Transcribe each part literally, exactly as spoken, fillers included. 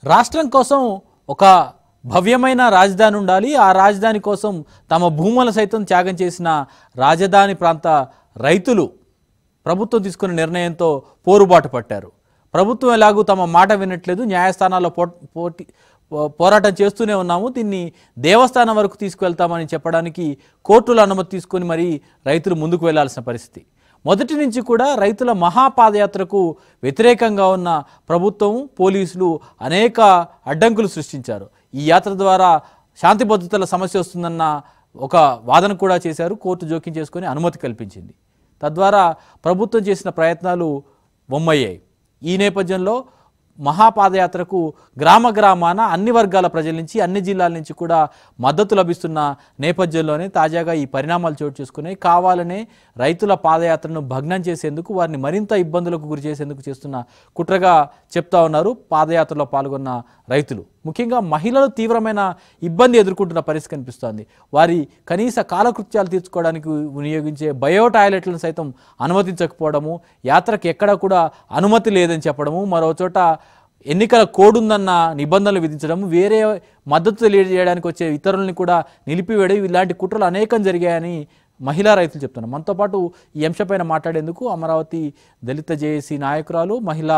రాష్ట్రం కోసం ఒక భవ్యమైన రాజధాని ఉండాలి. ఆ రాజధాని కోసం తమ భూములను సైతం త్యాగం చేసిన రాజధాని ప్రాంత రైతులు ప్రభుత్వం తీసుకున్న నిర్ణయంతో పోరుబాటు పట్టారు. ప్రభుత్వం ఎలాగూ తమ మాట వినట్లేదు, న్యాయస్థానాల్లో పోటీ పోరాటం చేస్తూనే ఉన్నాము, దీన్ని దేవస్థానం వరకు తీసుకువెళ్తామని చెప్పడానికి కోర్టుల అనుమతి తీసుకొని మరి రైతులు ముందుకు వెళ్లాల్సిన పరిస్థితి. మొదటి నుంచి కూడా రైతుల మహాపాదయాత్రకు వ్యతిరేకంగా ఉన్న ప్రభుత్వం, పోలీసులు అనేక అడ్డంకులు సృష్టించారు. ఈ యాత్ర ద్వారా శాంతి భద్రతల సమస్య వస్తుందన్న ఒక వాదన కూడా చేశారు. కోర్టు జోక్యం చేసుకొని అనుమతి కల్పించింది. తద్వారా ప్రభుత్వం చేసిన ప్రయత్నాలు బొమ్మయ్యాయి. ఈ నేపథ్యంలో మహాపాదయాత్రకు గ్రామ గ్రామాన అన్ని వర్గాల ప్రజల నుంచి, అన్ని జిల్లాల నుంచి కూడా మద్దతు లభిస్తున్న నేపథ్యంలోనే తాజాగా ఈ పరిణామాలు చోటు చేసుకున్నాయి. కావాలనే రైతుల పాదయాత్రను భగ్నం చేసేందుకు, వారిని మరింత ఇబ్బందులకు గురి చేసేందుకు చేస్తున్న కుట్రగా చెప్తా ఉన్నారు పాదయాత్రలో పాల్గొన్న రైతులు. ముఖ్యంగా మహిళలు తీవ్రమైన ఇబ్బంది ఎదుర్కొంటున్న పరిస్థితి కనిపిస్తోంది. వారి కనీస కాలకృత్యాలు తీర్చుకోవడానికి వినియోగించే బయో టాయిలెట్లను సైతం అనుమతించకపోవడము, యాత్రకు ఎక్కడా కూడా అనుమతి లేదని చెప్పడము, మరో చోట ఎన్నికల కోడ్ ఉందన్న నిబంధనలు విధించడం, వేరే మద్దతు తెలియజేయడానికి వచ్చే ఇతరులని కూడా నిలిపివేయడం, ఇలాంటి కుట్రలు అనేకం జరిగాయని మహిళా రైతులు చెప్తున్నారు. మనతో పాటు ఈ అంశంపైన మాట్లాడేందుకు అమరావతి దళిత జేఏసీ నాయకురాలు, మహిళా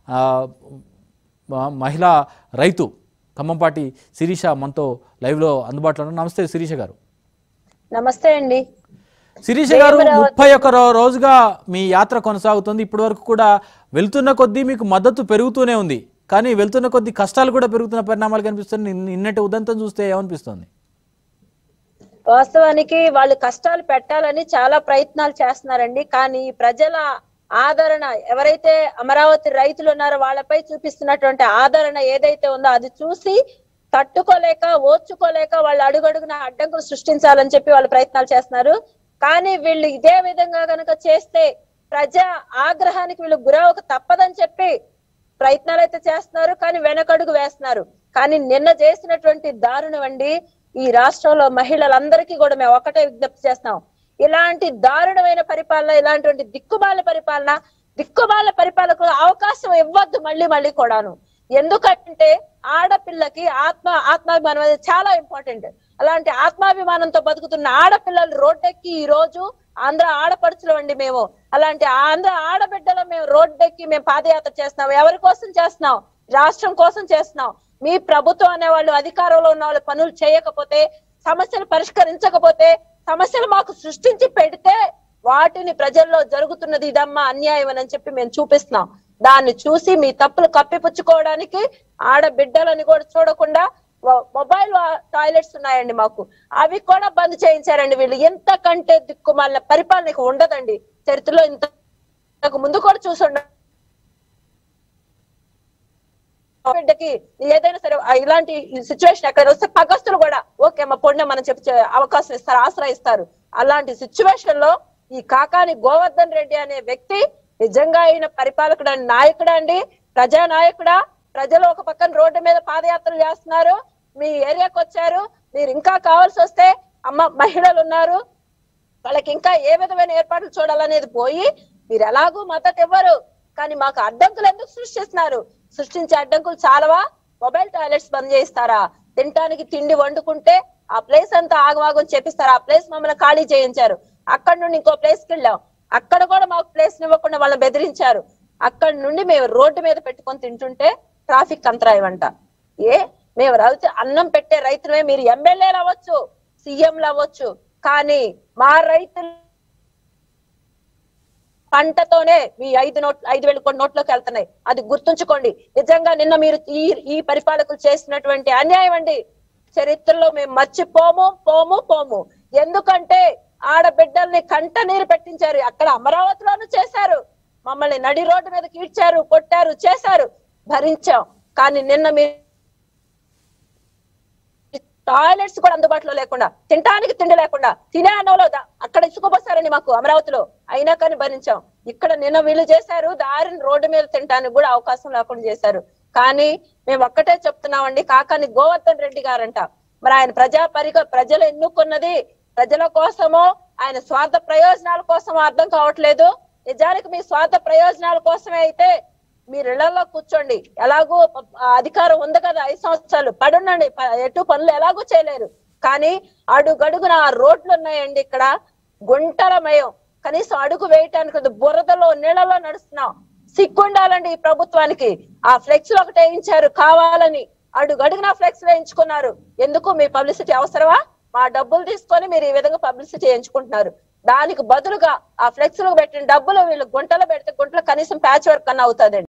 మహిళా రైతు ఖమ్మంపాటి శిరీష మనతో లైవ్లో అందుబాటులో ఉన్నారు. నమస్తే శిరీష గారు. నమస్తే అండి. శిరీష గారు, ముప్పై ఒక్క రోజుగా మీ యాత్ర కొనసాగుతుంది. ఇప్పటి వరకు కూడా వెళ్తున్న కొద్దీ మీకు మద్దతు పెరుగుతూనే ఉంది, కానీ వెళ్తున్న కొద్దీ కష్టాలు కూడా పెరుగుతున్న పరిణామాలు కనిపిస్తుంది. నిన్నటి ఉదంతం చూస్తే ఏమనిపిస్తుంది? వాస్తవానికి వాళ్ళు కష్టాలు పెట్టాలని చాలా ప్రయత్నాలు చేస్తున్నారండి. కానీ ప్రజల ఆదరణ, ఎవరైతే అమరావతి రైతులు ఉన్నారో వాళ్ళపై చూపిస్తున్నటువంటి ఆదరణ ఏదైతే ఉందో అది చూసి తట్టుకోలేక, ఓర్చుకోలేక వాళ్ళు అడుగడుగున అడ్డంకులు సృష్టించాలని చెప్పి వాళ్ళు ప్రయత్నాలు చేస్తున్నారు. కానీ వీళ్ళు ఇదే విధంగా కనుక చేస్తే ప్రజా ఆగ్రహానికి వీళ్ళు గురవక తప్పదని చెప్పి ప్రయత్నాలు అయితే చేస్తున్నారు, కానీ వెనకడుగు వేస్తున్నారు. కానీ నిన్న చేసినటువంటి దారుణం అండి, ఈ రాష్ట్రంలో మహిళలందరికీ కూడా మేము ఒకటే విజ్ఞప్తి చేస్తున్నాం. ఇలాంటి దారుణమైన పరిపాలన, ఇలాంటి దిక్కుమాల పరిపాలన, దిక్కుమాల పరిపాలనకు అవకాశం ఇవ్వద్దు మళ్ళీ మళ్ళీ కూడాను. ఎందుకంటే ఆడపిల్లకి ఆత్మ ఆత్మాభిమానం అనేది చాలా ఇంపార్టెంట్. అలాంటి ఆత్మాభిమానంతో బతుకుతున్న ఆడపిల్లలు రోడ్డెక్కి ఈ రోజు ఆంధ్ర ఆడపడుచులు అండి మేము, అలాంటి ఆంధ్ర ఆడబిడ్డలు మేము రోడ్డెక్కి మేము పాదయాత్ర చేస్తున్నాం. ఎవరి కోసం చేస్తున్నాం? రాష్ట్రం కోసం చేస్తున్నాం. మీ ప్రభుత్వం అనే వాళ్ళు, అధికారంలో ఉన్న వాళ్ళు పనులు చేయకపోతే, సమస్యలు పరిష్కరించకపోతే, సమస్యలు మాకు సృష్టించి పెడితే వాటిని ప్రజల్లో జరుగుతున్నది ఇదమ్మా అన్యాయం అని చెప్పి మేము చూపిస్తున్నాం. దాన్ని చూసి మీ తప్పులు కప్పిపుచ్చుకోవడానికి ఆడబిడ్డలని కూడా చూడకుండా మొబైల్ టాయిలెట్స్ ఉన్నాయండి మాకు, అవి కూడా బంద్ చేయించారండి వీళ్ళు. ఎంతకంటే దిక్కుమాలిన పరిపాలన ఉండదండి చరిత్రలో. ఇంతకు ముందు కూడా చూసుండ బిడ్డకి ఏదైనా సరే ఇలాంటి సిచ్యువేషన్ ఎక్కడ వస్తే పగస్తులు కూడా ఓకే మా పొండే మనం చెప్పి అవకాశం ఇస్తారు, ఆశ్రయిస్తారు. అలాంటి సిచ్యువేషన్ లో ఈ కాకాని గోవర్ధన్ రెడ్డి అనే వ్యక్తి నిజంగా అయిన పరిపాలకుడు, నాయకుడా అండి, ప్రజా నాయకుడా? ప్రజలు ఒక పక్కన రోడ్డు మీద పాదయాత్రలు చేస్తున్నారు, మీ ఏరియాకి వచ్చారు, మీరు ఇంకా కావాల్సి వస్తే అమ్మ మహిళలు ఉన్నారు, వాళ్ళకి ఇంకా ఏ విధమైన ఏర్పాట్లు చూడాలనేది పోయి మీరు ఎలాగూ మద్దతు ఇవ్వరు. కానీ మాకు అడ్డంకులు ఎందుకు సృష్టిస్తున్నారు? సృష్టించే అడ్డంకులు చాలవా? మొబైల్ టాయిలెట్స్ బంద్ చేయిస్తారా? తినడానికి తిండి వండుకుంటే ఆ ప్లేస్ అంతా ఆగమాగం చేపిస్తారు. ఆ ప్లేస్ మమ్మల్ని ఖాళీ చేయించారు. అక్కడ నుండి ఇంకో ప్లేస్కి వెళ్ళాం, అక్కడ కూడా మాకు ప్లేస్ ఇవ్వకుండా వాళ్ళని బెదిరించారు. అక్కడ నుండి మేము రోడ్డు మీద పెట్టుకొని తింటుంటే ట్రాఫిక్ అంతరాయం అంట. ఏ మేము రైతు అన్నం పెట్టే రైతులమే, మీరు ఎమ్మెల్యేలు అవ్వచ్చు, సీఎంలు అవ్వచ్చు, కానీ మా రైతులు పంటతోనే మీ ఐదు నోట్ ఐదు వేల కోట్ల నోట్లోకి వెళ్తున్నాయి. అది గుర్తుంచుకోండి. నిజంగా నిన్న మీరు ఈ ఈ పరిపాలకులు చేసినటువంటి అన్యాయం అండి. చరిత్రలో మేము మర్చిపోము, పోము పోము. ఎందుకంటే ఆడబిడ్డల్ని కంట నీరు పెట్టించారు. అక్కడ అమరావతిలోనూ చేశారు, మమ్మల్ని నడి రోడ్డు మీద కీడ్చారు, కొట్టారు, చేశారు, భరించాం. కానీ నిన్న మీరు టాయిలెట్స్ కూడా అందుబాటులో లేకుండా, తినడానికి తిండి లేకుండా, తినే అన్నంలో అక్కడ ఇసుకుపోసారండి మాకు అమరావతిలో, అయినా కానీ భరించాం. ఇక్కడ నిన్న వీళ్ళు చేశారు, దారిని రోడ్డు మీద తినడానికి కూడా అవకాశం లేకుండా చేశారు. కానీ మేము ఒక్కటే చెప్తున్నామండి, కాకాని గోవర్ధన్ రెడ్డి గారంట, మరి ఆయన ప్రజా పరిగ ప్రజలు ఎన్నుకున్నది ప్రజల కోసమో ఆయన స్వార్థ ప్రయోజనాల కోసమో అర్థం కావట్లేదు. నిజానికి మీ స్వార్థ ప్రయోజనాల కోసమే అయితే మీరు ఇళ్లలో కూర్చోండి, ఎలాగో అధికారం ఉంది కదా ఐదు సంవత్సరాలు పడుండండి, ఎటు పనులు ఎలాగో చేయలేరు. కానీ అడుగడుగున రోడ్లు ఉన్నాయండి, ఇక్కడ గుంటలమయం, కనీసం అడుగు వేయటానికి బురదలో నీళ్ళలో నడుస్తున్నాం. సిగ్గుండాలండి ఈ ప్రభుత్వానికి. ఆ ఫ్లెక్స్ ఒకటి వేయించారు కావాలని, అడుగడుగున ఫ్లెక్స్ వేయించుకున్నారు. ఎందుకు? మీ పబ్లిసిటీ అవసరమా? మా డబ్బులు తీసుకొని మీరు ఈ విధంగా పబ్లిసిటీ ఎంచుకుంటున్నారు. దానికి బదులుగా ఆ ఫ్లెక్స్ లో పెట్టిన డబ్బులు వీళ్ళు గుంటలో పెడితే గుంటలో కనీసం ప్యాచ్ వర్క్ అన్న అవుతుందండి.